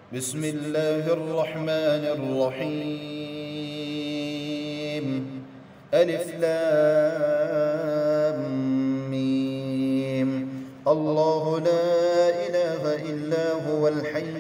بسم الله الرحمن الرحيم. ألف لام ميم. الله لا إله إلا هو الحي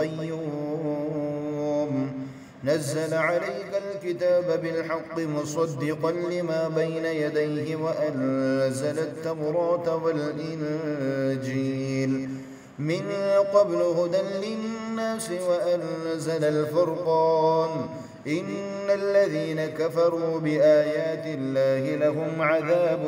القيوم نزل عليك الكتاب بالحق مصدقا لما بين يديه وأنزل التوراة والإنجيل من قبل هدى للناس وأنزل الفرقان إن الذين كفروا بآيات الله لهم عذاب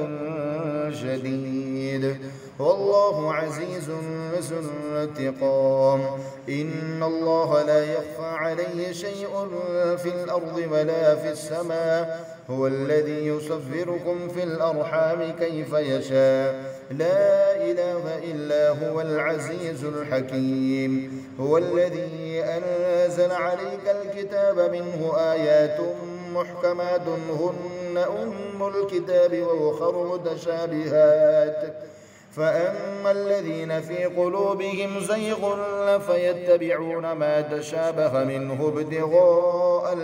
شديد والله عزيز ذو انتقام. إن الله لا يخفى عليه شيء في الأرض ولا في السماء هو الذي يصوركم في الأرحام كيف يشاء لا إله إلا هو العزيز الحكيم. هو الذي أنزل عليك الكتاب منه آيات محكمات هن أم الكتاب وأخر متشابهات فأما الذين في قلوبهم زيغ فيتبعون ما تشابه منه ابتغاء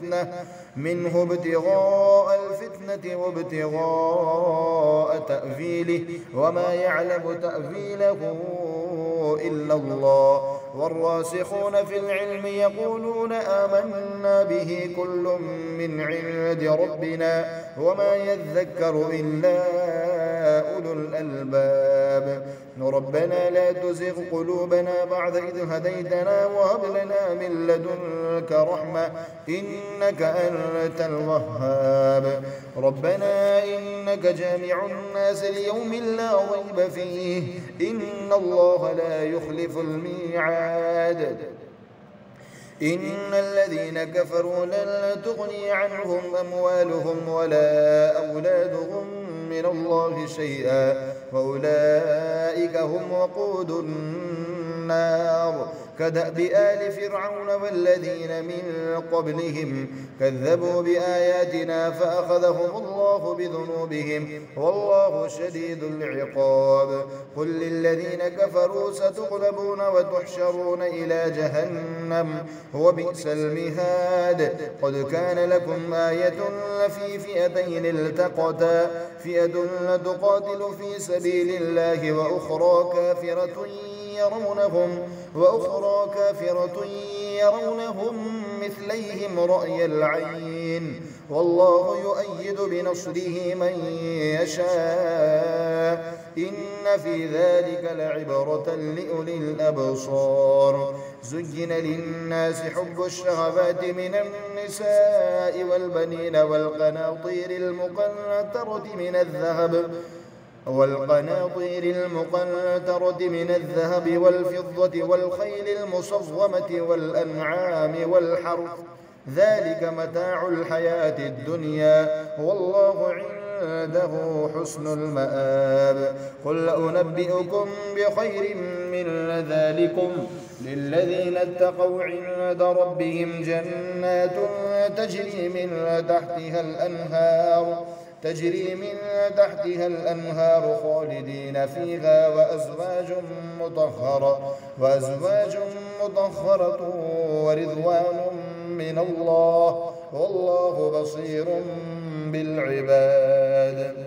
الفتنة وابتغاء تأويله وما يعلم تأويله إلا الله والراسخون في العلم يقولون آمنا به كل من عند ربنا وما يذكر إلا أولو الألباب. ربنا لا تزغ قلوبنا بعد إذ هديتنا وهب لنا من لدنك رحمة إنك أنت الوهاب. ربنا إنك جامع الناس ليوم لا ريب فيه إن الله لا يخلف الميعاد. إن الذين كفروا لن تغني عنهم أموالهم ولا أولادهم من الله شيئا وأولئك هم وقود النار كدأب آل فرعون والذين من قبلهم كذبوا بآياتنا فأخذهم الله بذنوبهم والله شديد العقاب. قل للذين كفروا ستغلبون وتحشرون إلى جهنم وبئس المهاد. قد كان لكم آية في فئتين التقتا فئة تقاتل في سبيل الله وأخرى كافرة يرونهم مثليهم رأي العين والله يؤيد بنصره من يشاء إن في ذلك لعبرة لأولي الأبصار. زين للناس حب الشهوات من النساء والبنين والقناطير المقنطرة من الذهب والفضة والخيل المصومة والأنعام والحرث ذلك متاع الحياة الدنيا والله عنده حسن المآب. قل أنبئكم بخير من ذلكم للذين اتقوا عند ربهم جنات تجري من تحتها الأنهار خالدين فيها وأزواج مطهرة ورضوان من الله والله بصير بالعباد.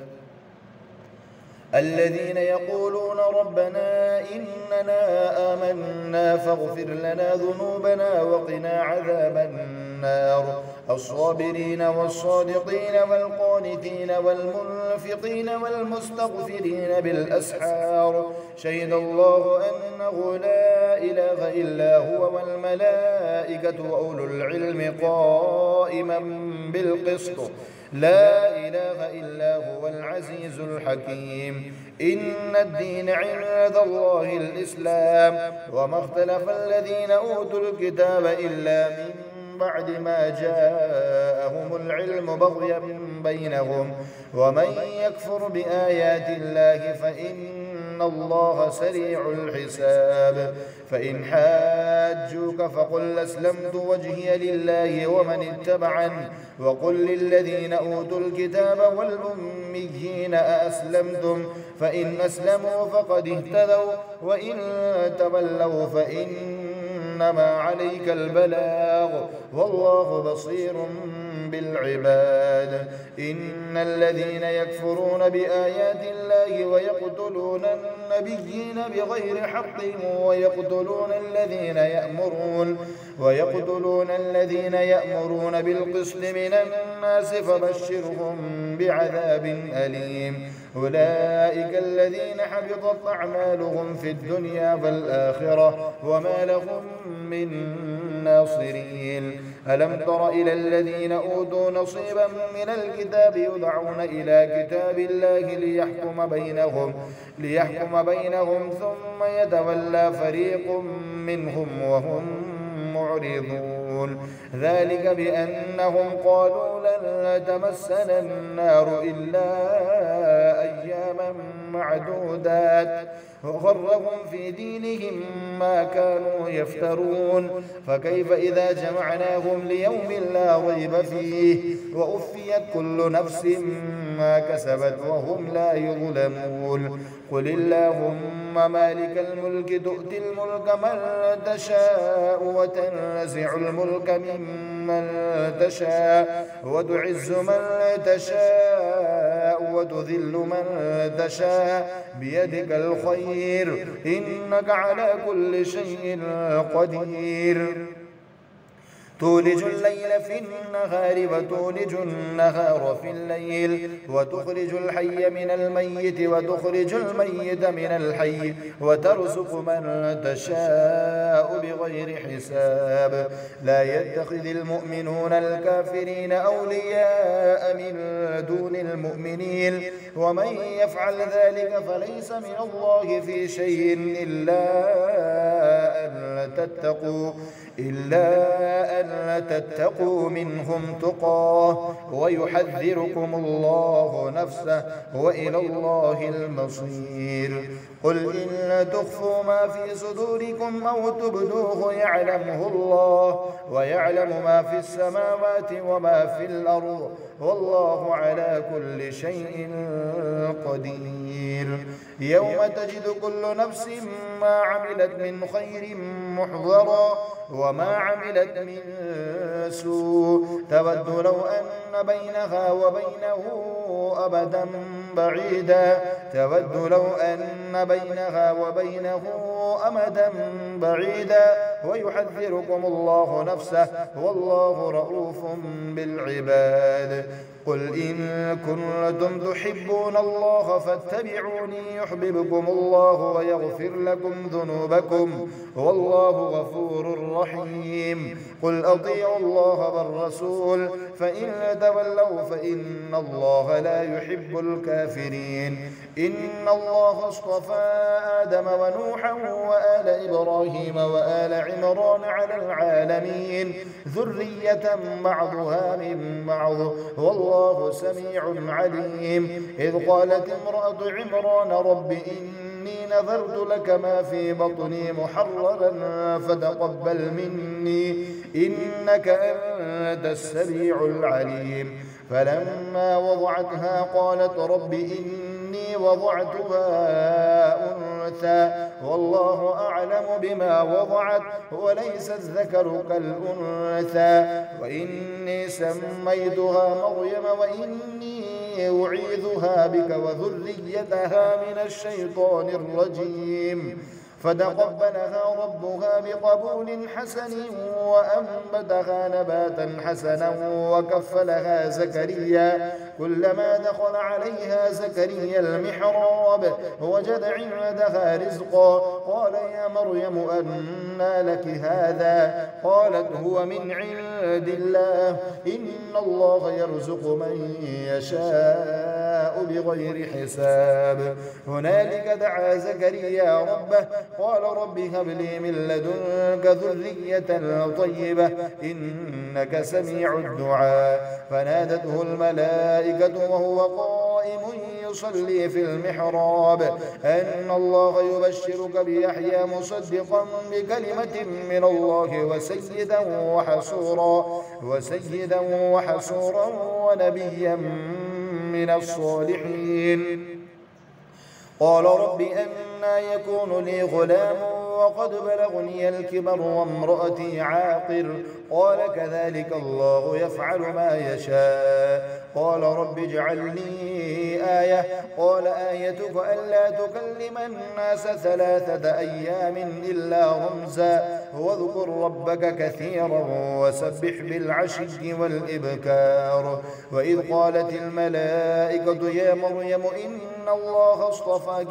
الذين يقولون ربنا إننا آمنا فاغفر لنا ذنوبنا وقنا عذاب النار. الصابرين والصادقين والقانتين والمنفقين والمستغفرين بالأسحار شهد الله أنه لا إله إلا هو والملائكة وأولو العلم قائما بالقسط لا إله إلا هو العزيز الحكيم. إن الدين عند الله الإسلام وما اختلف الذين أوتوا الكتاب إلا من بعد ما جاءهم العلم بغيا بينهم ومن يكفر بآيات الله فإن الله سريع الحساب. فإن حاجوك فقل أسلمت وجهي لله ومن اتبعني وقل للذين أوتوا الكتاب والأميين أأسلمتم فإن أسلموا فقد اهتدوا وإن تولوا فإن إنما عليك البلاغ والله بصير بالعباد. إن الذين يكفرون بآيات الله ويقتلون النبيين بغير حق ويقتلون الذين يأمرون بالقسط من الناس فبشرهم بعذاب أليم. أولئك الذين حبطت أعمالهم في الدنيا والآخرة وما لهم من ناصرين. ألم تر إلى الذين أوتوا نصيبا من الكتاب يدعون إلى كتاب الله ليحكم بينهم ثم يتولى فريق منهم وهم معرضون. ذلك بأنهم قالوا لن تمسنا النار إلا أياما معدودات وغرهم في دينهم ما كانوا يفترون. فكيف إذا جمعناهم ليوم لا ريب فيه ووفيت كل نفس ما كسبت وهم لا يظلمون. قل اللهم مالك الملك تؤتي الملك من تشاء وتنزع الملك ممن تشاء وتعز من تشاء وتذل من تشاء بيدك الخير إنك على كل شيء قدير. تولج الليل في النهار وتولج النهار في الليل وتخرج الحي من الميت وتخرج الميت من الحي وترزق من تشاء بغير حساب. لا يتخذ المؤمنون الكافرين أولياء من دون المؤمنين ومن يفعل ذلك فليس من الله في شيء إلا أن تتقوا منهم تقاه ويحذركم الله نفسه وإلى الله المصير. قل إن تخفوا ما في صدوركم أو تبدوه يعلمه الله ويعلم ما في السماوات وما في الأرض والله على كل شيء قدير. يوم تجد كل نفس ما عملت من خير محضرا وما عملت من سوء تود لو أن بينها وبينه أبدا بعيدا ويحذركم الله نفسه والله رؤوف بالعباد. قل إن كنتم تحبون الله فاتبعوني يحببكم الله ويغفر لكم ذنوبكم والله غفور رحيم. قل أطيعوا الله والرسول فإن تولوا فإن الله لا يحب الكافرين. إن الله اصطفى آدم ونوحا وآل إبراهيم وآل عمران على العالمين ذرية بعضها من بعض والله سميع عليم. إذ قالت امرأة عمران رب إني نذرت لك ما في بطني محررا فتقبل مني إنك أنت السميع العليم. فلما وضعتها قالت رب إني وضعتها أنثى والله أعلم بما وضعت وليس الذكر كالأنثى وإني سميتها مريم وإني أعيذها بك وذريتها من الشيطان الرجيم. فتقبلها ربها بقبول حسن وأنبتها نباتا حسنا وكفلها زكريا. كلما دخل عليها زكريا المحراب وجد عندها رزقا قال يا مريم أنى لك هذا قالت هو من عند الله إن الله يرزق من يشاء بغير حساب. هنالك دعا زكريا ربه قال رب هب لي من لدنك ذرية طيبة إنك سميع الدعاء. فنادته الملائكة وهو قائم يصلي في المحراب أن الله يبشرك بيحيى مصدقا بكلمة من الله وسيدا وحصورا ونبيا من الصالحين. قال رب أنى يكون لي غلام وقد بلغني الكبر وامرأتي عاقر. قال كذلك الله يفعل ما يشاء. قال رب اجعل لي آية. قال آيتك ألا تكلم الناس 3 أيام إلا رمزا واذكر ربك كثيرا وسبح بالعشي والإبكار. وإذ قالت الملائكة يا مريم إن الله اصطفاك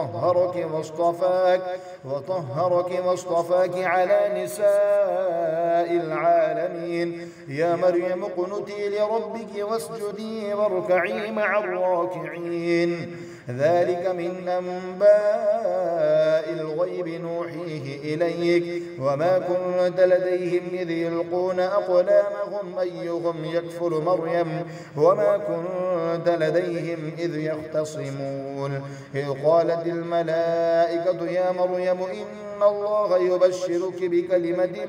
وطهرك واصطفاك على نساء العالمين. يا مريم اقنتي لربك واسجدي واركعي مع الراكعين. ذلك من أنباء الغيب نوحيه إليك وما كنت لديهم إذ يلقون أقلامهم أيهم يكفل مريم وما كنت لديهم إذ يختصمون. إذ قالت الملائكة يا مريم إن الله يبشرك بكلمة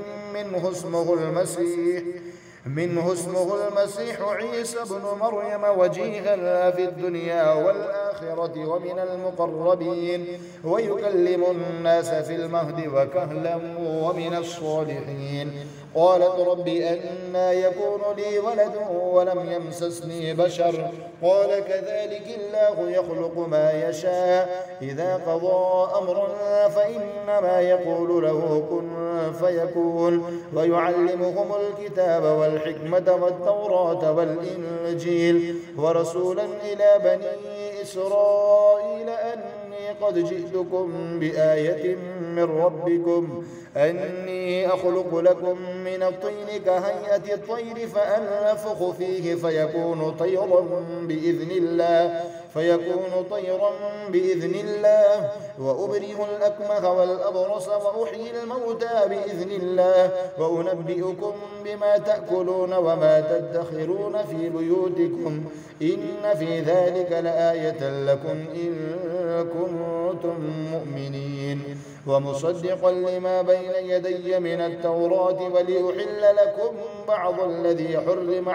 منه اسمه المسيح عيسى بن مريم وجيها في الدنيا والآخرة ومن المقربين ويكلم الناس في المهد وكهلا ومن الصالحين. قالت رب أنى يكون لي ولد ولم يمسسني بشر. قال كذلك الله يخلق ما يشاء إذا قضى أمرا فإنما يقول له كن فيكون. ويعلمهم الكتاب والحكمة والتوراة والإنجيل ورسولا إلى بني إسرائيل أني قد جئتكم بآية من ربكم أني أخلق لكم من الطين كهيئة الطير فأنفخ فيه فيكون طيرا بإذن الله وأبرئ الأكمه والأبرص وأحيي الموتى بإذن الله وأنبئكم بما تأكلون وما تدخرون في بيوتكم إن في ذلك لآية لكم إن كنتم مؤمنين. ومصدقا لما بين يدي من التوراة ولأحل لكم بعض الذي حرم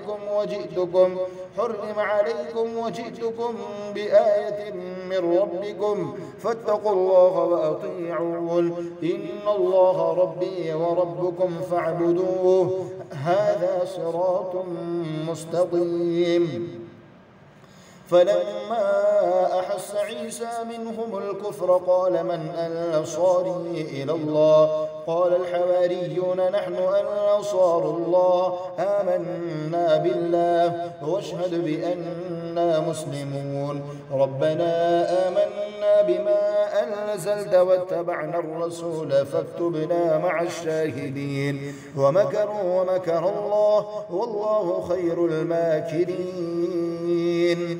عليكم وجئتكم بآية من ربكم فاتقوا الله وأطيعون إن الله ربي وربكم فاعبدوه هذا صراط مستقيم. فلما أحس عيسى منهم الكفر قال من أنصاري إلى الله؟ قال الحواريون نحن أنصار الله آمنا بالله واشهد بأننا مسلمون. ربنا آمنا بما أنزلت واتبعنا الرسول فاكتبنا مع الشاهدين. ومكروا ومكر الله والله خير الماكرين.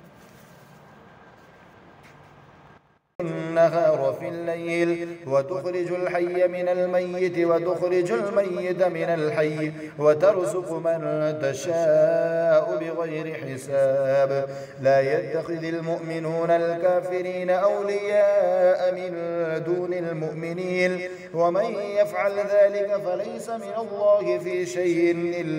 النهار في الليل وتخرج الحي من الميت وتخرج الميت من الحي وترزق من تشاء بغير حساب. لا يتخذ المؤمنون الكافرين أولياء من دون المؤمنين ومن يفعل ذلك فليس من الله في شيء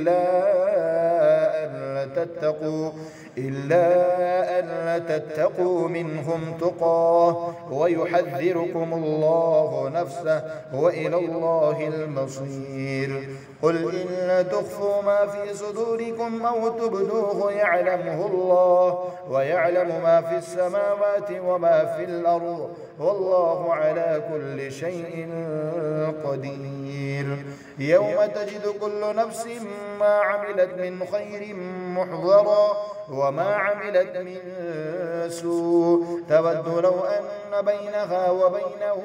إلا أن تتقوا منهم تقاه ويحذركم الله نفسه وإلى الله المصير. قل إن تخفوا ما في صدوركم أو تبدوه يعلمه الله ويعلم ما في السماوات وما في الأرض والله على كل شيء قدير. يوم تجد كل نفس ما عملت من خير محضرا وما عملت من سوء تود لو أن بينها وبينه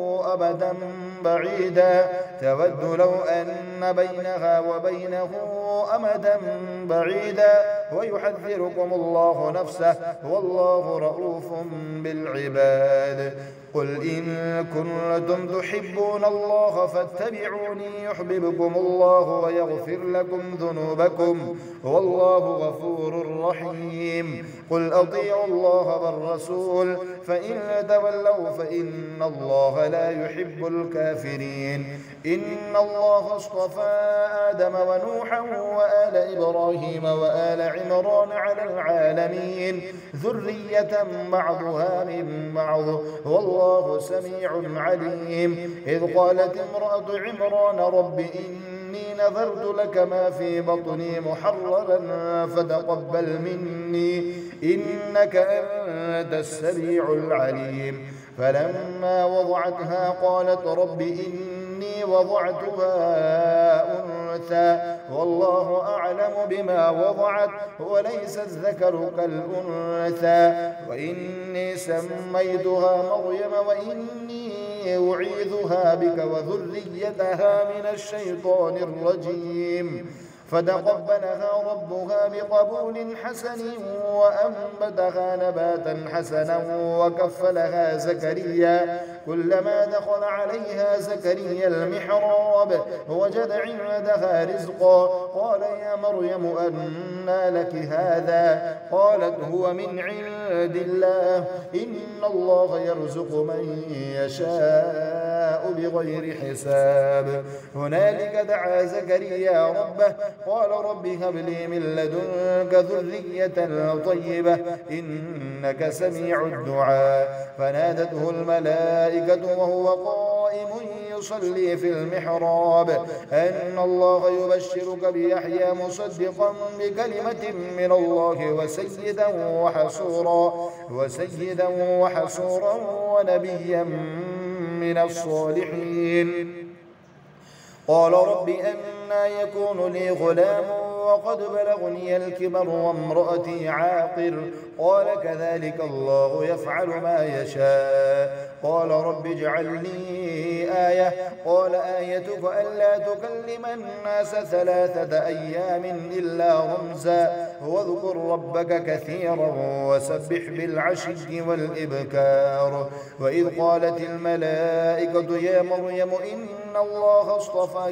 أمدا بعيدا ويحذركم الله نفسه والله رؤوف بالعباد. قل إن كنتم تحبون الله فاتبعوني يحببكم الله ويغفر لكم ذنوبكم والله غفور رحيم. قل أطيعوا الله والرسول فإن تولوا فإن الله لا يحب الكافرين. إن الله اصطفى آدم ونوحا وآل إبراهيم وآل عمران على العالمين ذرية بعضها من بعض والله سميع عليم. إذ قالت امرأة عمران رب إني نذرت لك ما في بطني محررا فتقبل مني إنك أنت السميع العليم. فلما وضعتها قالت رب إني وضعتها أنثى والله أعلم بما وضعت وليس الذكر كالأنثى وإني سميتها مريم وإني أعيذها بك وذريتها من الشيطان الرجيم. فتقبلها ربها بقبول حسن وأنبتها نباتا حسنا وكفلها زكريا. كلما دخل عليها زكريا المحراب وجد عندها رزقا قال يا مريم أنى لك هذا؟ قالت هو من عند الله إن الله يرزق من يشاء بغير حساب. هنالك دعا زكريا ربه قال رب هب لي من لدنك ذرية طيبة إنك سميع الدعاء. فنادته الملائكة وهو قائم يصلي في المحراب أن الله يبشرك بيحيى مصدقا بكلمة من الله وسيدا وحصورا ونبيا من الصالحين. قال رب أنى يكون لي غلام وقد بلغني الكبر وامرأتي عاقر قال كذلك الله يفعل ما يشاء. قال رب اجعل لي آية قال آيتك ألا تكلم الناس 3 أيام إلا رمزا واذكر ربك كثيرا وسبح بالعشي والإبكار. وإذ قالت الملائكة يا مريم إن الله اصطفاك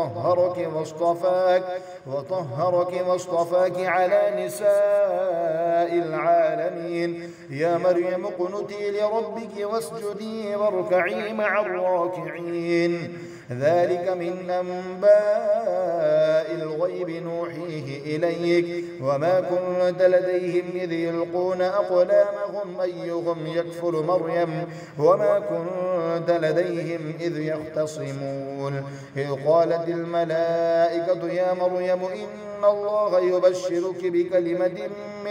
وطهرك واصطفاك على نساء العالمين. يا مريم اقنتي لربك واسجدي واركعي مع الراكعين. ذلك من أنباء الغيب نوحيه إليك وما كنت لديهم إذ يلقون أقلامهم أيهم يكفل مريم وما كنت لديهم إذ يختصمون. إذ قالت الملائكة يا مريم إن الله يبشرك بكلمة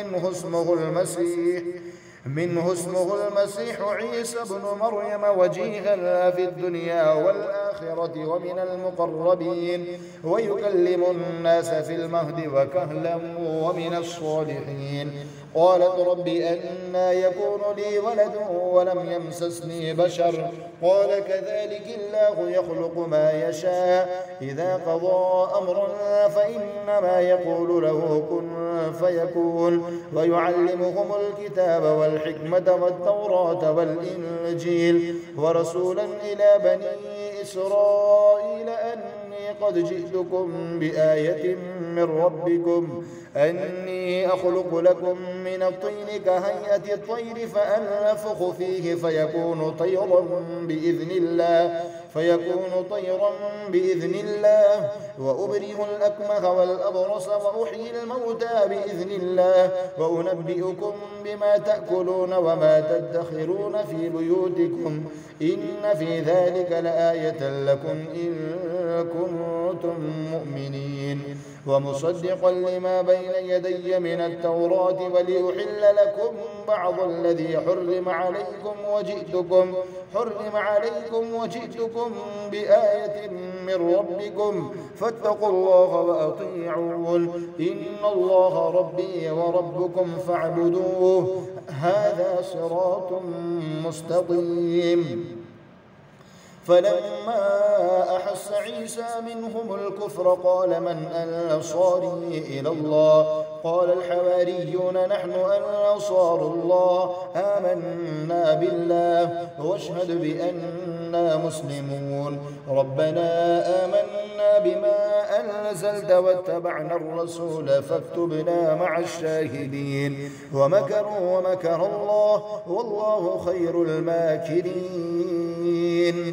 منه اسمه المسيح عيسى بن مريم وجيها في الدنيا والآخرة ومن المقربين ويكلم الناس في المهد وكهلا ومن الصالحين. قالت رب أنى يكون لي ولد ولم يمسسني بشر قال كذلك الله يخلق ما يشاء إذا قضى أمرا فإنما يقول له كن فيكون. ويعلمهم الكتاب والحكمة والتوراة والإنجيل ورسولا إلى بني إسرائيل أني قد جئتكم بآية من ربكم أني أخلق لكم من الطين كهيئة الطير فأنفخ فيه فيكون طيرا بإذن الله وأبرئ الأكمه والأبرص وأحيي الموتى بإذن الله وأنبئكم بما تأكلون وما تدخرون في بيوتكم إن في ذلك لآية لكم إن كنتم مؤمنين. ومصدقا لما بين يدي من التوراة ولأحل لكم بعض الذي حرم عليكم وجئتكم بآية من ربكم فاتقوا الله وأطيعون إن الله ربي وربكم فاعبدوه هذا صراط مستقيم. فلما أحس عيسى منهم الكفر قال من أنصاري إلى الله قال الحواريون نحن أنصار الله آمنا بالله واشهد بأننا مسلمون. ربنا آمنا بما أنزلت واتبعنا الرسول فاكتبنا مع الشاهدين. ومكروا ومكر الله والله خير الماكرين.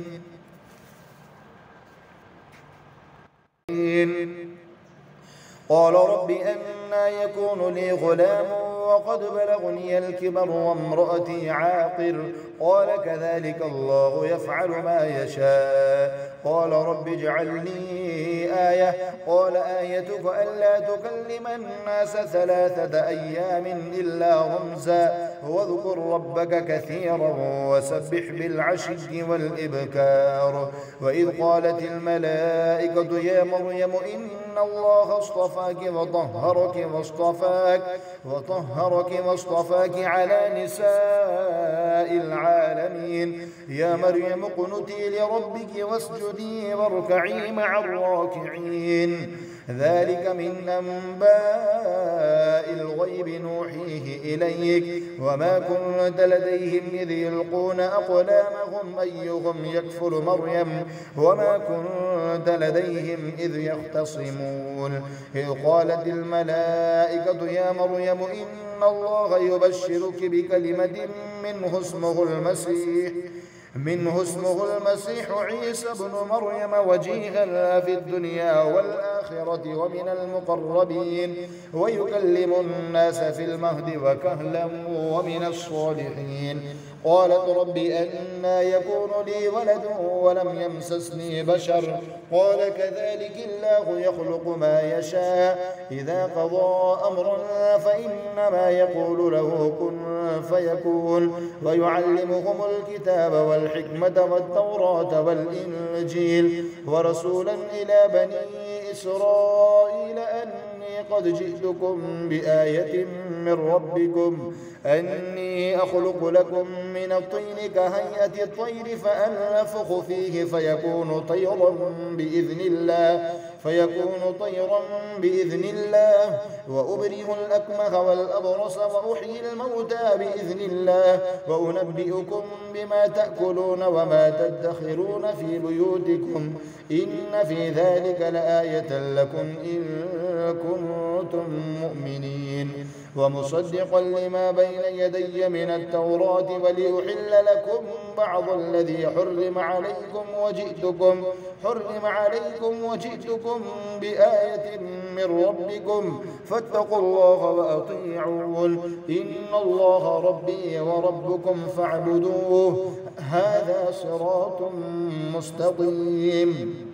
قال رب أنى يكون لي غلام وقد بلغني الكبر وامرأتي عاقر. قال كذلك الله يفعل ما يشاء. قال رب اجعل لي آية. قال آيتك ألا تكلم الناس 3 أيام إلا رمزا واذكر ربك كثيرا وسبح بالعشي والإبكار. وإذ قالت الملائكة يا مريم إن الله اصطفاك وطهرك واصطفاك على نساء العالمين. يا مريم اقنتي لربك واسجدي واركعي مع الراكعين. ذلك من أنباء الغيب نوحيه إليك وما كنت لديهم إذ يلقون أقلامهم أيهم يكفل مريم وما كنت لديهم إذ يختصمون. إذ قالت الملائكة يا مريم إن الله يبشرك بكلمة منه اسمه المسيح عيسى ابن مريم وجيها في الدنيا والآخرة ومن المقربين ويكلم الناس في المهد وكهلا ومن الصالحين. قالت رب أنى يكون لي ولد ولم يمسسني بشر. قال كذلك الله يخلق ما يشاء إذا قضى أمرا فإنما يقول له كن فيكون. ويعلمهم الكتاب والحكمة والتوراة والإنجيل ورسولا إلى بني إسرائيل أني قد جئتكم بآية من ربكم أني أخلق لكم من الطين كهيئة الطير فأنفخ فيه فيكون طيرا بإذن الله وأبرئ الأكمه والأبرص وأحيي الموتى بإذن الله وأنبئكم بما تأكلون وما تدخرون في بيوتكم إن في ذلك لآية لكم إن كنتم مؤمنين. ومصدقا لما بين يدي من التوراة ولأحل لكم بعض الذي حرم عليكم وجئتكم بآية من ربكم فاتقوا الله وأطيعون إن الله ربي وربكم فاعبدوه هذا صراط مستقيم.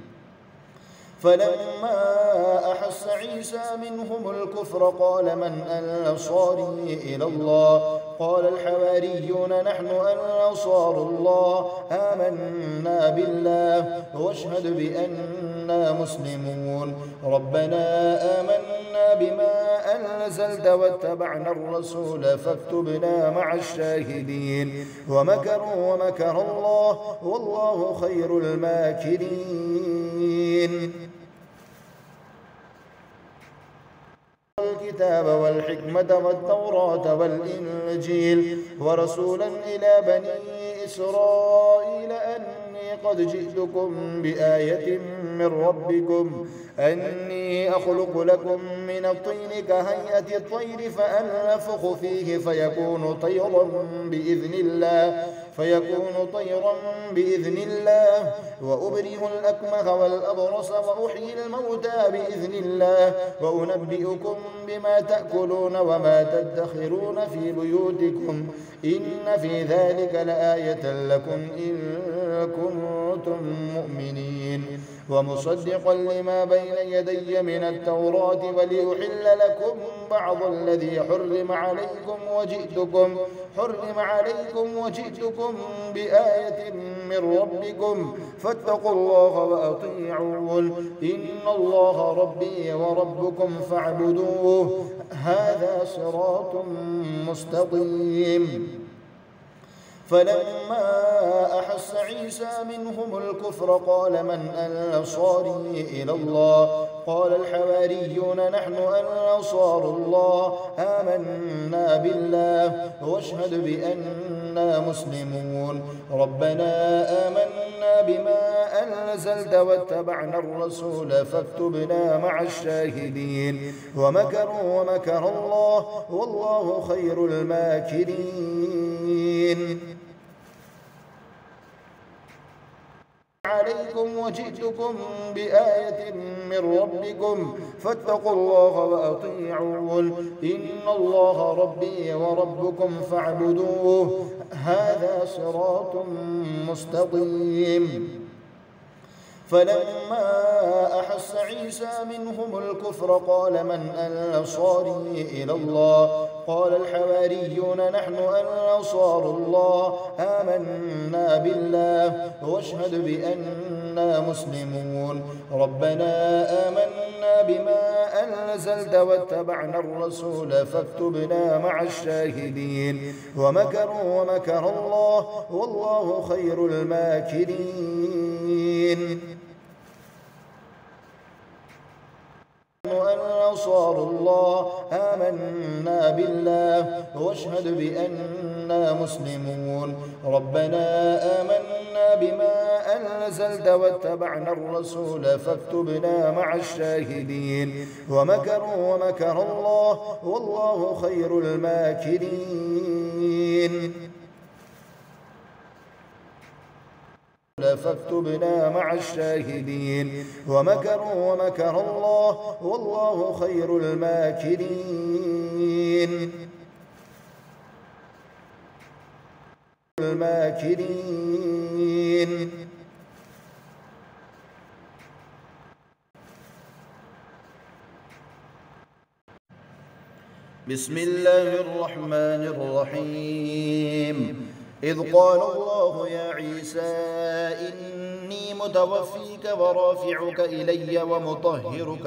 فلما أحس عيسى منهم الكفر قال من أنصاري إلى الله؟ قال الحواريون نحن أنصار الله آمنا بالله واشهد بأننا مسلمون. ربنا آمنا بما أنزلت واتبعنا الرسول فاكتبنا مع الشاهدين. ومكروا ومكر الله والله خير الماكرين. الكتاب والحكمة والتوراة والإنجيل ورسولا إلى بني إسرائيل أني قد جئتكم بآية من ربكم أني أخلق لكم من الطين كهيئة الطير فأنفخ فيه فيكون طيرا بإذن الله وأبرئ الأكمه والأبرص وأحيي الموتى بإذن الله وأنبئكم بما تأكلون وما تدخرون في بيوتكم إن في ذلك لآية لكم إن كنتم مؤمنين. ومصدقا لما بين يدي من التوراة ولأحل لكم بعض الذي حرم عليكم وجئتكم بآية من ربكم فاتقوا الله وأطيعون إن الله ربي وربكم فاعبدوه هذا صراط مستقيم. فلما أحس عيسى منهم الكفر قال من أنصاري إلى الله؟ قال الحواريون نحن أنصار الله آمنا بالله واشهد بأننا مسلمون. ربنا آمنا بما أنزلت واتبعنا الرسول فاكتبنا مع الشاهدين. ومكروا ومكر الله والله خير الماكرين. عليكم وجئتكم بآية من ربكم فاتقوا الله وأطيعون إن الله ربي وربكم فاعبدوه هذا صراط مستقيم. فلما أحس عيسى منهم الكفر قال من أنصاري إلى الله قال الحواريون نحن أنصار الله آمنا بالله واشهد بأننا مسلمون ربنا آمنا بما أنزلت واتبعنا الرسول فاكتبنا مع الشاهدين ومكروا ومكر الله والله خير الماكرين. أنصار الله آمنا بالله واشهد بأننا مسلمون ربنا آمنا بما أنزلت واتبعنا الرسول فاكتبنا مع الشاهدين ومكروا ومكر الله والله خير الماكرين. فاكتبنا مع الشاهدين ومكروا ومكر الله والله خير الماكرين. بسم الله الرحمن الرحيم. إذ قال الله يا عيسى إني متوفيك ورافعك إلي ومطهرك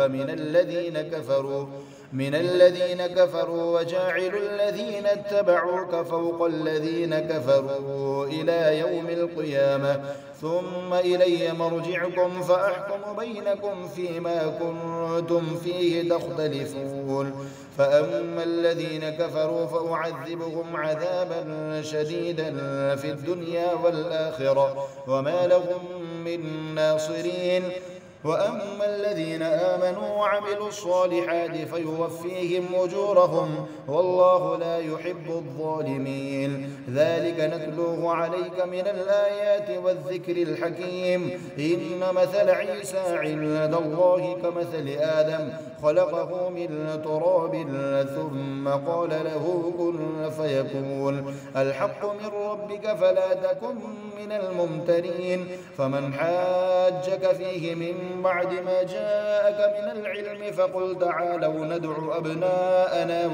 من الذين كفروا وجاعل الذين اتبعوك فوق الذين كفروا إلى يوم القيامة ثم إلي مرجعكم فأحكم بينكم فيما كنتم فيه تختلفون فأما الذين كفروا فأعذبهم عذابا شديدا في الدنيا والآخرة وما لهم من ناصرين وأما الذين آمنوا وعملوا الصالحات فيوفيهم أجورهم والله لا يحب الظالمين. ذلك نتلوه عليك من الآيات والذكر الحكيم. إن مثل عيسى عند الله كمثل آدم خلقه من تراب ثم قال له كن فيكون الحق من ربك فلا تكن من الممترين. فمن حاجك فيه من بعد ما جاءك من العلم فقل تعالوا ندع أبناءنا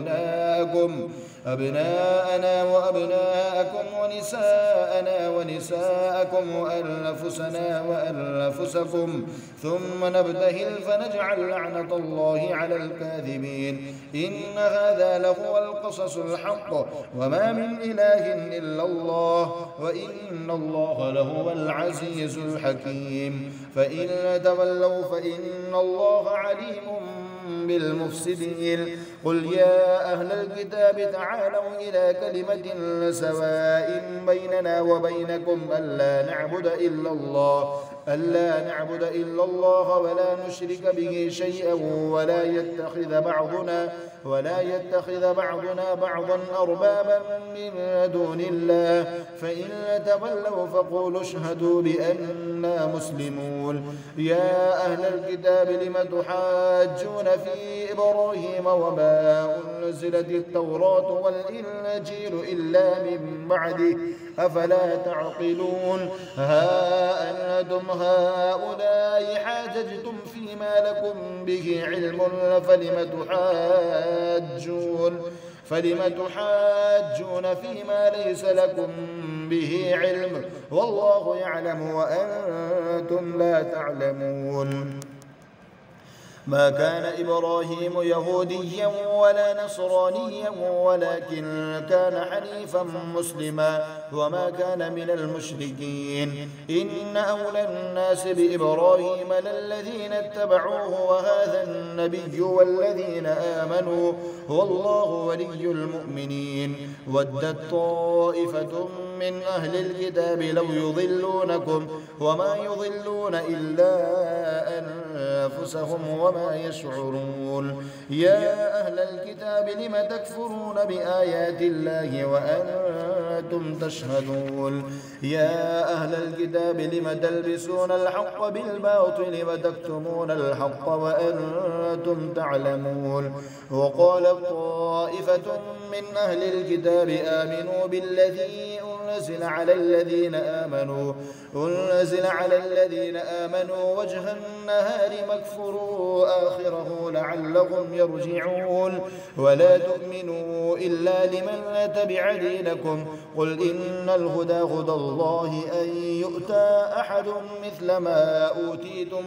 وأبناءكم ونساءنا ونساءكم وأنفسنا وأنفسكم ثم نبتهل فنجعل لعنة الله على الكاذبين. إن هذا لهو القصص الحق وما من إله إلا الله وإن الله لهو العزيز الحكيم. فإن تولوا فإن الله عليم بالمفسدين. قل يا أهل الكتاب تعالوا إلى كلمة سواء بيننا وبينكم ألا نعبد إلا الله ولا نشرك به شيئا ولا يتخذ بعضنا بعضا أربابا من دون الله فإن تولوا فقولوا اشهدوا بأننا مسلمون. يا أهل الكتاب لم تحاجون في إبراهيم وما أنزلت التوراة والإنجيل إلا من بعده أفلا تعقلون. ها أنتم هؤلاء حاججتم فيما لكم به علم فلم تحاجون فيما ليس لكم به علم والله يعلم وأنتم لا تعلمون. ما كان إبراهيم يهوديا ولا نصرانيا ولكن كان حنيفا مسلما وما كان من المشركين. إن أولى الناس بإبراهيم للذين اتبعوه وهذا النبي والذين آمنوا والله ولي المؤمنين. ودت طائفة من أهل الكتاب لو يضلونكم وما يضلون إلا أنفسهم وما يشعرون. يا أهل الكتاب لم تكفرون بآيات الله وأنتم تشهدون يا أهل الكتاب لم تلبسون الحق بالباطل وتكتمون الحق وأنتم تعلمون وقال طائفة من أهل الكتاب آمنوا بالذي أنزل على الذين آمنوا وجه النهار واكفروا آخره لعلهم يرجعون ولا تؤمنوا إلا لمن تبع دينكم قل إن الهدى هدى الله أن يؤتى أحد مثل ما أوتيتم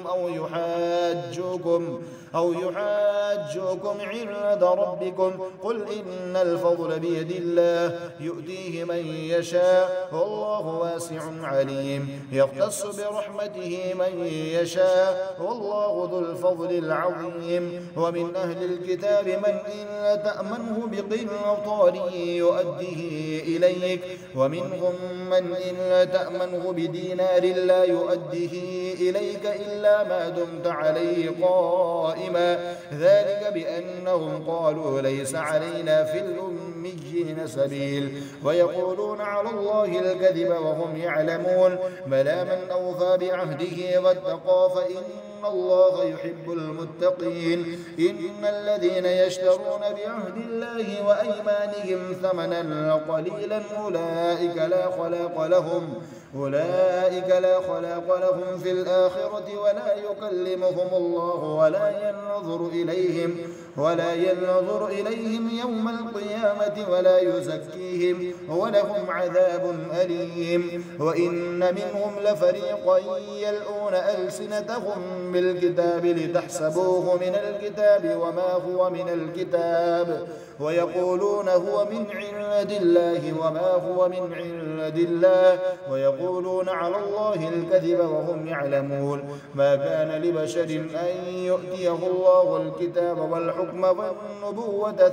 أو يحاجوكم عند ربكم قل إن الفضل بيد الله يؤتيه من يشاء والله واسع عليم يختص برحمته من يشاء والله ذو الفضل العظيم ومن أهل الكتاب من إن تأمنه بقنطار يؤديه إليك ومنهم من إن تأمنه بدينار لا يؤديه إليك إلا ما دمت عليه قائما ذلك بأنهم قالوا ليس علينا في الأميين سبيل ويقولون على الله الكذب وهم يعلمون بلى من أوفى بعهده واتقى فإن الله يحب المتقين إن الذين يشترون بعهد الله وأيمانهم ثمنا قليلا أولئك لا خلاق لهم في الآخرة ولا يكلمهم الله ولا ينظر إليهم يوم القيامة ولا يزكيهم ولهم عذاب أليم وإن منهم لفريقا يلؤون ألسنتهم بالكتاب لتحسبوه من الكتاب وما هو من الكتاب ويقولون هو من عند الله وما هو من عند الله ويقولون على الله الكذب وهم يعلمون ما كان لبشر أن يؤتيه الله الكتاب والحكم والنبوة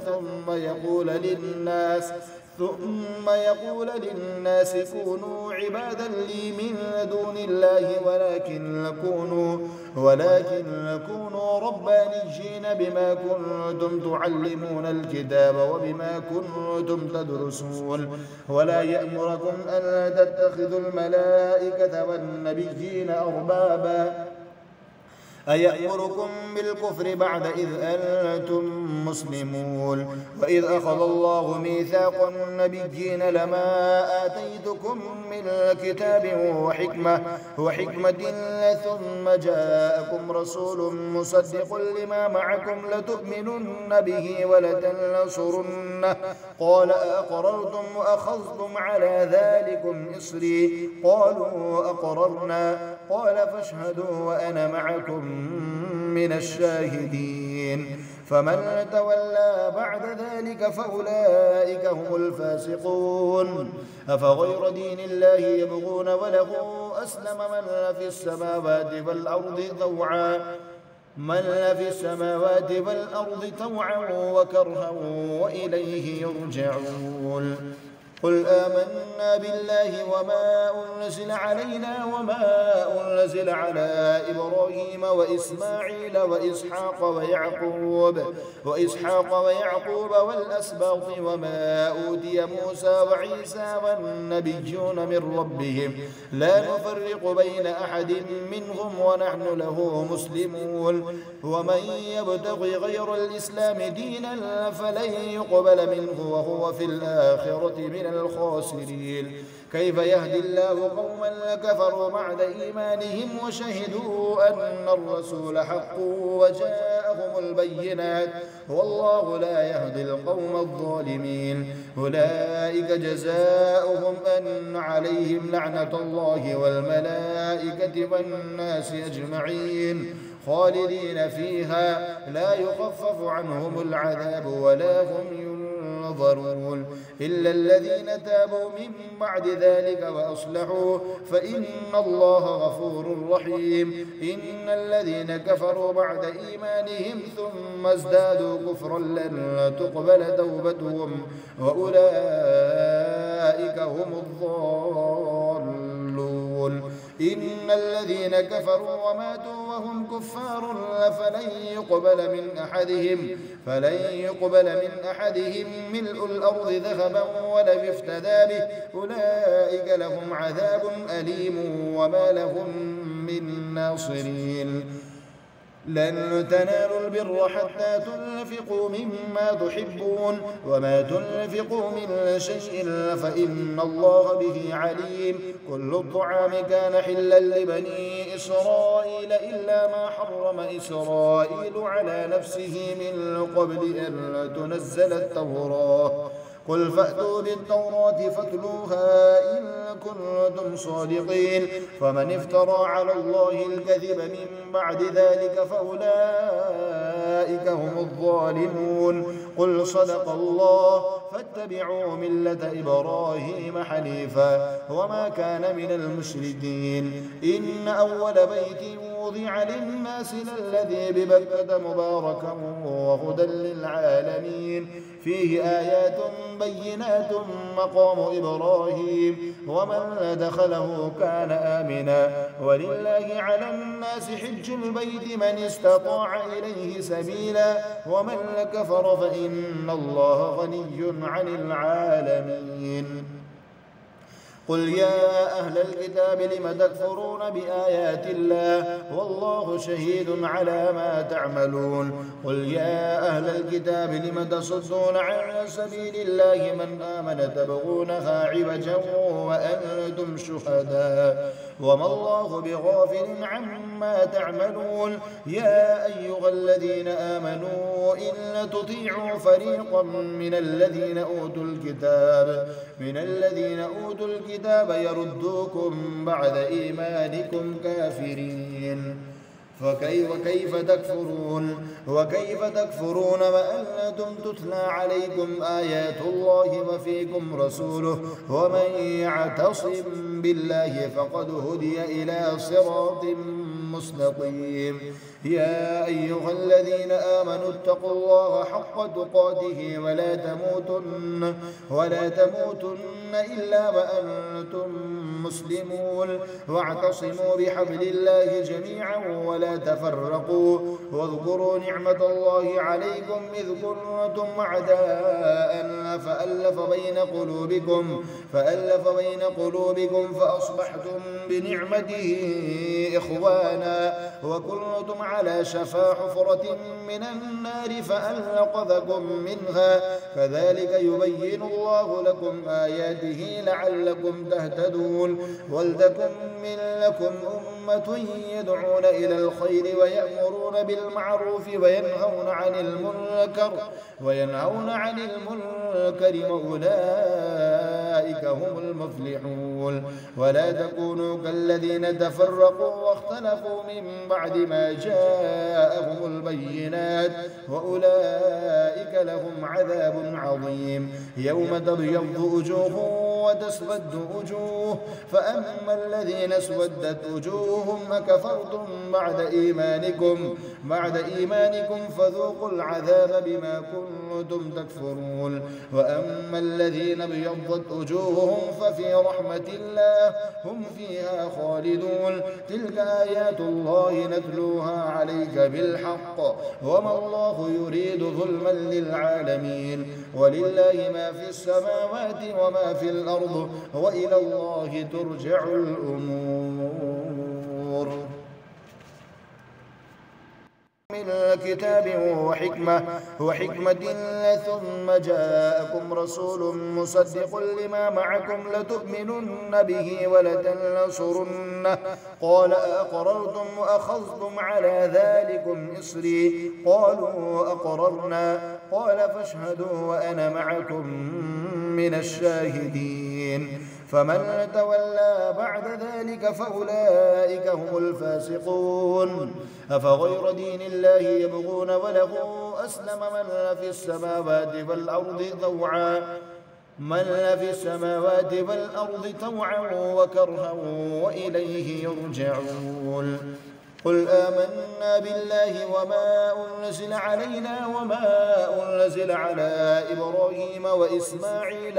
ثم يقول للناس كونوا عبادا لي من دون الله ولكن كونوا ربانيين بما كنتم تعلمون الكتاب وبما كنتم تدرسون ولا يأمركم أن تتخذوا الملائكة والنبيين أربابا أيأمركم بالكفر بعد إذ أنتم مسلمون وإذ أخذ الله ميثاق النبيين لما آتيتكم من كتاب وحكمة ثم جاءكم رسول مصدق لما معكم لتؤمنن به ولتنصرنه قال أقررتم وأخذتم على ذلكم إصري قالوا أقررنا قال فاشهدوا وأنا معكم من الشاهدين فمن تولى بعد ذلك فأولئك هم الفاسقون أفغير دين الله يبغون وله أسلم من في السماوات طوعا وكرها وإليه يرجعون قل آمنا بالله وما أنزل علينا وما أنزل على إبراهيم وإسماعيل وإسحاق ويعقوب والأسباط وما أوتي موسى وعيسى والنبيون من ربهم لا نفرق بين أحد منهم ونحن له مسلمون ومن يبتغي غير الإسلام دينا فلن يقبل منه وهو في الآخرة من الخاسرين كيف يهدي الله قوما كفروا بعد إيمانهم وشهدوا أن الرسول حق وجاءهم البينات والله لا يهدي القوم الظالمين أولئك جزاؤهم أن عليهم لعنة الله والملائكة والناس أجمعين خالدين فيها لا يخفف عنهم العذاب ولا هم ينظرون إلا الذين تابوا من بعد ذلك وأصلحوا فإن الله غفور رحيم إن الذين كفروا بعد إيمانهم ثم ازدادوا كفرا لن تقبل توبتهم وأولئك هم الضالون إن الذين كفروا وماتوا وهم كفار فلن يقبل من أحدهم ملء الأرض ذهبا ولو افتدى به أولئك لهم عذاب أليم وما لهم من ناصرين لن تنالوا البر حتى تنفقوا مما تحبون وما تنفقوا من شيء فإن الله به عليم كل الطعام كان حلا لبني إسرائيل إلا ما حرم إسرائيل على نفسه من قبل أن تنزل التوراة قل فأتوا بالتوراة فاتلوها إن كنتم صادقين فمن افترى على الله الكذب من بعد ذلك فأولئك هم الظالمون قل صدق الله فاتبعوا ملة إبراهيم حنيفا وما كان من المشركين إن أول بيت وضع للناس للذي ببكة مباركا وهدى للعالمين فيه آيات بينات مقام إبراهيم ومن دخله كان آمنا ولله على الناس حج البيت من استطاع إليه سبيلا ومن كفر فإن الله غني عن العالمين قل يا أهل الكتاب لم تكفرون بآيات الله والله شهيد على ما تعملون قل يا أهل الكتاب لم تصدون عن سبيل الله من آمن تبغونها عوجا وأنتم شهداء وما الله بغافل عما تعملون يا أيها الذين آمنوا إن تطيعوا فريقا من الذين أوتوا الكتاب يردوكم بعد إيمانكم كافرين وكيف تكفرون وأنتم تتلى عليكم آيات الله وفيكم رسوله ومن يعتصم بالله فقد هدي إلى صراط مستقيم يا أيها الذين آمنوا اتقوا الله حق تقاته ولا تموتن إلا وأنتم مسلمون واعتصموا بحبل الله جميعا ولا تفرقوا واذكروا نعمة الله عليكم إذ كنتم أعداء فألف بين قلوبكم فأصبحتم بنعمته إخوانا وكنتم على شفا حفرة من النار فأنقذكم منها كذلك يبين الله لكم آياته لعلكم تهتدون ولتكن منكم أمة يدعون إلى الخير ويأمرون بالمعروف وينهون عن المنكر وأولئك هم المفلحون ولا تكونوا كالذين تفرقوا واختلفوا من بعد ما جاءهم البينات وأولئك لهم عذاب عظيم يوم تبيض وجوه وتسود وجوه فأما الذين اسودت وجوههم أكفرتم بعد إيمانكم فذوقوا العذاب بما كنتم تكفرون وأما الذين ابيضت وجوههم ففي رحمة الله هم فيها خالدون تلك آيات الله نتلوها عليك بالحق وما الله يريد ظلما للعالمين ولله ما في السماوات وما في الأرض وإلى الله ترجع الأمور من الكتاب وحكمة ثم جاءكم رسول مصدق لما معكم لتؤمنن به ولتنصرنه قال أقررتم وأخذتم على ذلكم إصري قالوا أقررنا قال فاشهدوا وأنا معكم من الشاهدين فمن تولى بعد ذلك فأولئك هم الفاسقون أفغير دين الله يبغون وله أسلم من في السماوات والأرض طوعا وكرها وإليه يرجعون قل آمنا بالله وما أنزل علينا وما أنزل على إبراهيم وإسماعيل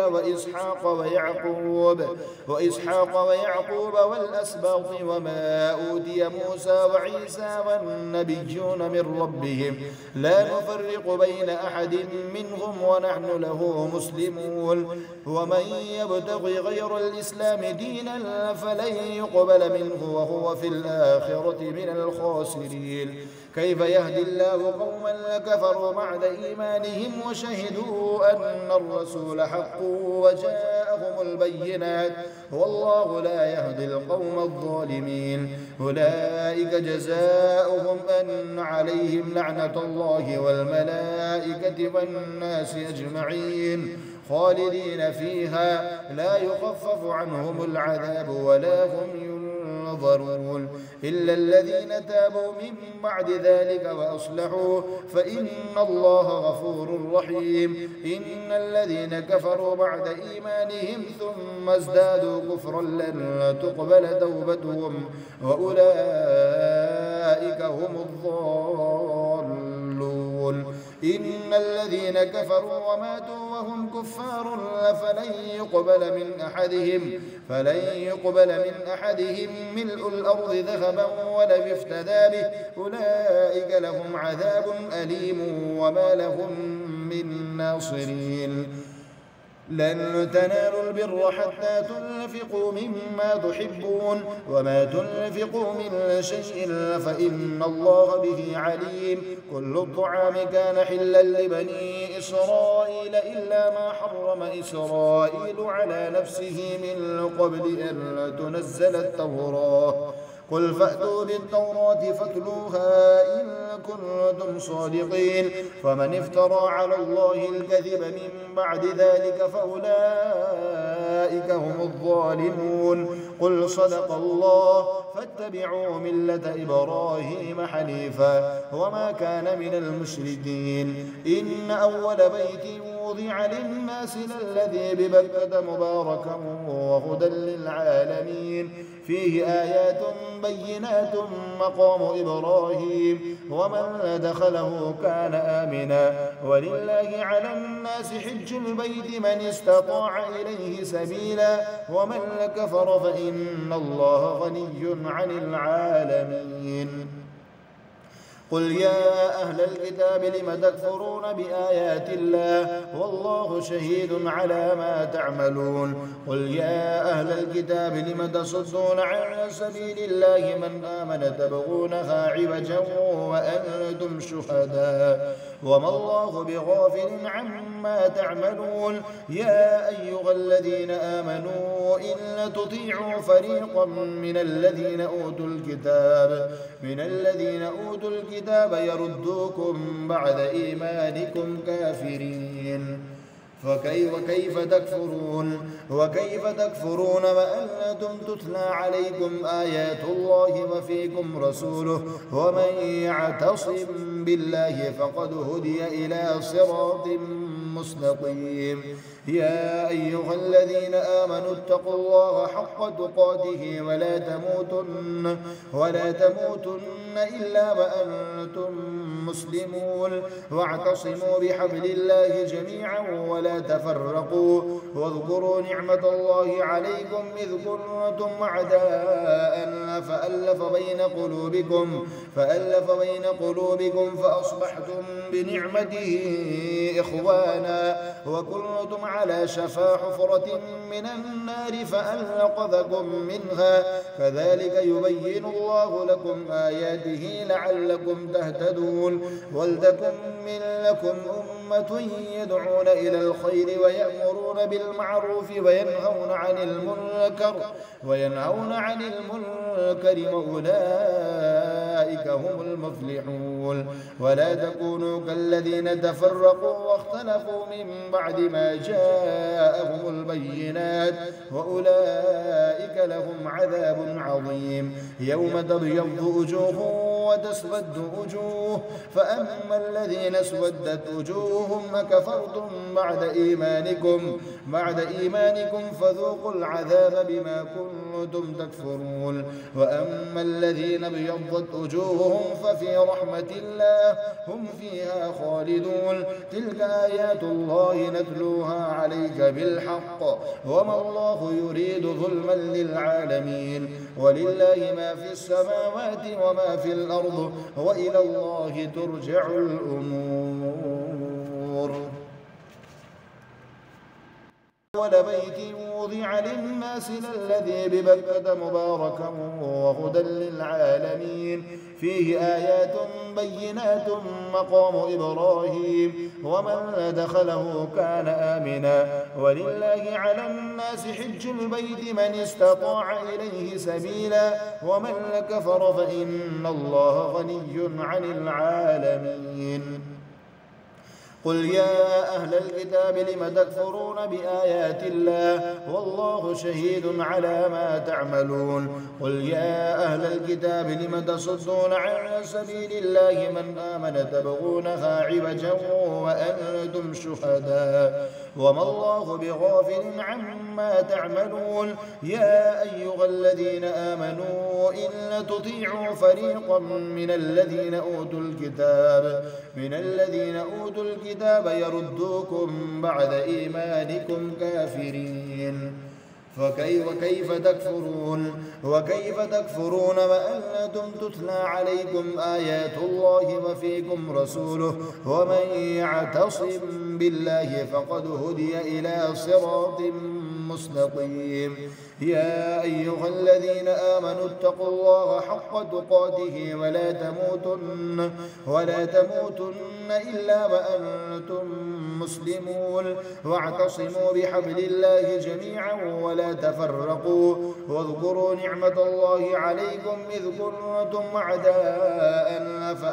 وإسحاق ويعقوب والأسباط وما أوتي موسى وعيسى والنبيون من ربهم لا نفرق بين أحد منهم ونحن له مسلمون ومن يبتغي غير الإسلام دينا فلن يقبل منه وهو في الآخرة من الخاسرين كيف يهدي الله قوما كفروا بعد إيمانهم وشهدوا أن الرسول حق وجاءهم البينات والله لا يهدي القوم الظالمين أولئك جزاؤهم أن عليهم لعنة الله والملائكة والناس أجمعين خالدين فيها لا يخفف عنهم العذاب ولا هم ينظرون إلا الذين تابوا من بعد ذلك وأصلحوا فإن الله غفور رحيم إن الذين كفروا بعد إيمانهم ثم ازدادوا كفرا لن تقبل توبتهم وأولئك هم الضالون إن الذين كفروا وماتوا وهم كفار فلن يقبل من أحدهم ملء الأرض ذهبا ولو افتدى به أولئك لهم عذاب أليم وما لهم من ناصرين لن تنالوا البر حتى تنفقوا مما تحبون وما تنفقوا من شيء فإن الله به عليم كل الطعام كان حلا لبني إسرائيل إلا ما حرم إسرائيل على نفسه من قبل أن تنزل التوراة قل فأتوا بالتوراة فاتلوها إن كنتم صادقين فمن افترى على الله الكذب من بعد ذلك فأولئك هم الظالمون قل صدق الله فاتبعوا ملة إبراهيم حنيفا وما كان من المشركين إن أول بيت وضع للناس للذي ببكة مباركا وهدى للعالمين فيه آيات بينات مقام إبراهيم ومن دخله كان آمنا ولله على الناس حج البيت من استطاع إليه سبيلا ومن كفر فإن الله غني عن العالمين قل يا أهل الكتاب لم تكفرون بآيات الله والله شهيد على ما تعملون قل يا أهل الكتاب لم تصدون عن سبيل الله من آمن تبغونها عوجا وأنتم شهداء وما الله بغافل عما تعملون يا أيها الذين آمنوا إن تطيعوا فريقا من الذين أوتوا الكتاب يردوكم بعد إيمانكم كافرين وكيف تكفرون وأنتم تتلى عليكم آيات الله وفيكم رسوله ومن يعتصم بالله فقد هدي إلى صراط مستقيم يا أيها الذين آمنوا اتقوا الله حق تقاته ولا تموتن إلا وأنتم مسلمون واعتصموا بحبل الله جميعا ولا تفرقوا واذكروا نعمة الله عليكم إذ كنتم أعداء فألف بين قلوبكم فأصبحتم بنعمته إخوانا وكنتم على شفا حفرة من النار فأنقذكم منها كذلك يبين الله لكم آياته لعلكم تهتدون ولتكن منكم أمة يدعون إلى الخير ويأمرون بالمعروف وينهون عن المنكر وأولئك هم المفلحون ولا تكونوا كالذين تفرقوا واختلفوا من بعد ما جاءهم البينات وأولئك لهم عذاب عظيم يوم تبيض وجوه وتسود وجوه فأما الذين اسودت وجوههم أكفرتم بعد إيمانكم فذوقوا العذاب بما كنتم تكفرون وأما الذين ابيضت وجوههم ففي رحمة الله هم فيها خالدون. تلك آيات الله نتلوها عليك بالحق وما الله يريد ظلما للعالمين. ولله ما في السماوات وما في الأرض وإلى الله ترجع الأمور. ولبيت وضع للناس للذي ببكة مباركا وهدى للعالمين فيه آيات بينات مقام إبراهيم ومن دخله كان آمنا. ولله على الناس حج البيت من استطاع إليه سبيلا ومن كفر فإن الله غني عن العالمين. قل يا أهل الكتاب لم تكفرون بآيات الله والله شهيد على ما تعملون. قل يا أهل الكتاب لم تصدون عن سبيل الله من آمن تبغونها عوجا وأنتم شهداء وما الله بغافل عما تعملون. يا أيها الذين آمنوا إن تطيعوا فريقا من الذين أوتوا الكتاب يردوكم بعد إيمانكم كافرين. وكيف تكفرون وأنتم تتلى عليكم آيات الله وفيكم رسوله ومن يعتصم بالله فقد هدي إلى صراط مستقيم. يا أيها الذين آمنوا اتقوا الله حق تقاته ولا تموتن إلا وأنتم مسلمون. واعتصموا بحبل الله جميعا ولا تفرقوا واذكروا نعمة الله عليكم إذ كنتم أعداء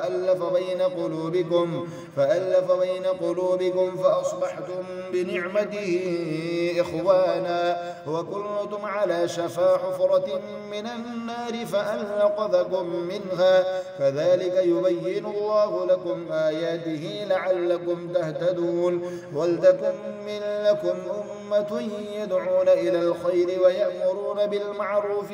فألف بين قلوبكم فأصبحتم بنعمته إخوانا وكنتم على شفا حفرة من النار فأنقذكم منها. كذلك يبين الله لكم آياته لعلكم تهتدون. ولتكن منكم أمة يدعون إلى الخير ويأمرون بالمعروف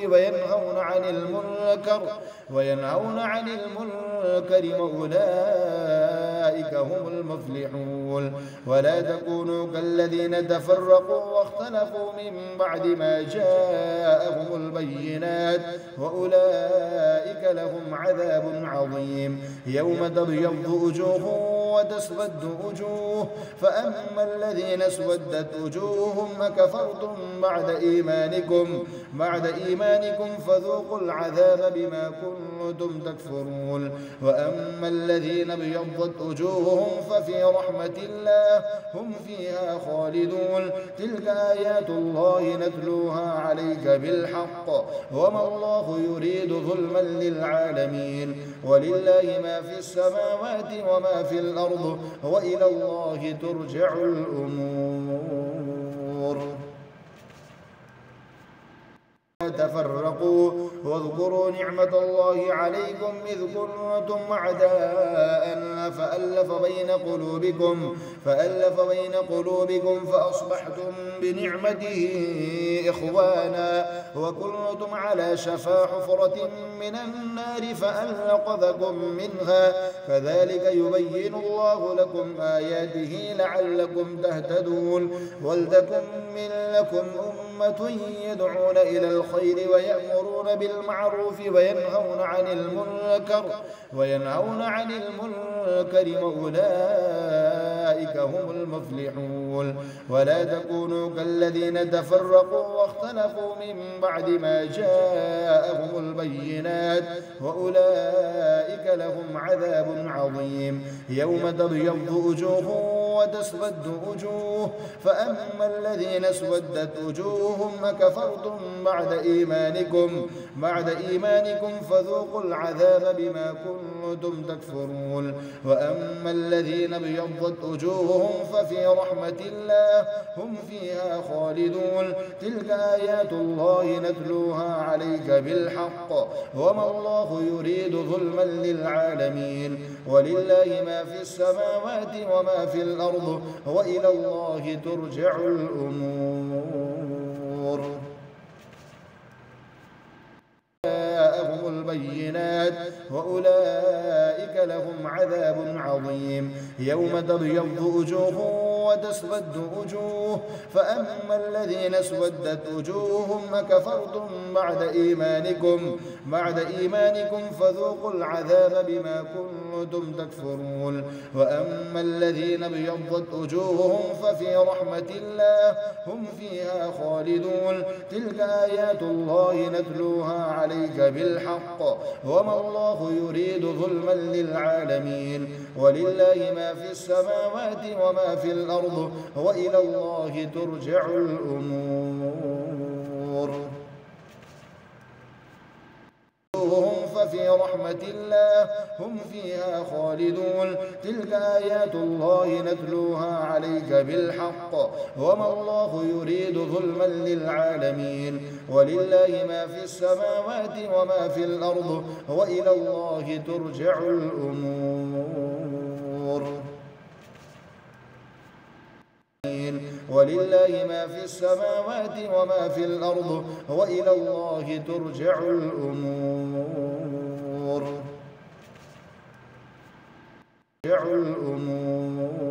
وينهون عن المنكر وأولئك هم المفلحون. ولا تكونوا كالذين تفرقوا واختلفوا من بعد ما جاءهم البينات وأولئك لهم عذاب عظيم. يوم تبيض وجوه وتسود وجوه فأما الذين اسودت وجوههم أكفرتم بعد إيمانكم فذوقوا العذاب بما كنتم تكفرون. وأما الذين ابيضت وجوههم ففي رحمة الله هم فيها خالدون. تلك آيات الله نتلوها عليك بالحق وما الله يريد ظلما للعالمين. ولله ما في السماوات وما في الأرض وإلى الله ترجع الأمور. تفرقوا واذكروا نعمة الله عليكم إذ كنتم أعداء فألف بين قلوبكم فأصبحتم بنعمته إخوانا وكنتم على شفا حفرة من النار فأنقذكم منها. كذلك يبين الله لكم آياته لعلكم تهتدون. ولتكن منكم أمة يدعون إلى الخير ويأمرون بالمعروف وينهون عن المنكر وأولئك هم المفلحون. ولا تكونوا كالذين تفرقوا واختلفوا من بعد ما جاءهم البينات وأولئك لهم عذاب عظيم. يوم تبيض وجوه وتسود وجوه فأما الذين اسودت وجوههم أكفرتم بعد إيمانكم فذوقوا العذاب بما كنتم تكفرون. وأما الذين ابيضت وجوههم ففي رحمة الله هم فيها خالدون. تلك آيات الله نتلوها عليك بالحق وما الله يريد ظلما للعالمين. ولله ما في السماوات وما في الأرض وإلى الله ترجع الأمور. جاءهم البينات الجنات وأولئك لهم عذاب عظيم. يوم تبيض وجوه وتسود وجوه، فأما الذين اسودت وجوههم أكفرتم بعد إيمانكم فذوقوا العذاب بما كنتم تكفرون. وأما الذين ابيضت وجوههم ففي رحمة الله هم فيها خالدون. تلك آيات الله نتلوها عليك بالحق وما الله يريد ظلما للعالمين. ولله ما في السماوات وما في الأرض وإلى الله ترجع الأمور. ففي رحمة الله هم فيها خالدون. تلك آيات الله نتلوها عليك بالحق وما الله يريد ظلما للعالمين. ولله ما في السماوات وما في الأرض وإلى الله ترجع الأمور. ولله ما في السماوات وما في الأرض وإلى الله ترجع الأمور.